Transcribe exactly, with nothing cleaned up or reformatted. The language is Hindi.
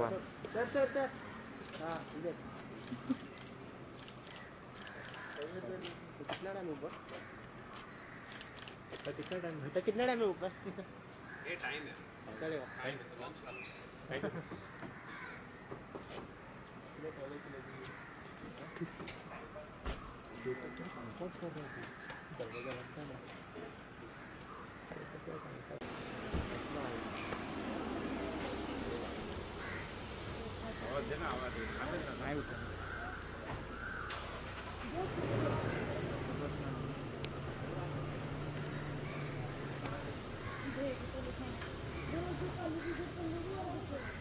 सर सर सर हाँ इधर कितना टाइम ऊपर कितना टाइम है कितना टाइम है ऊपर ये टाइम है चलेगा टाइम है लॉन्च कर और देना आवाज नहीं उठा Thank you.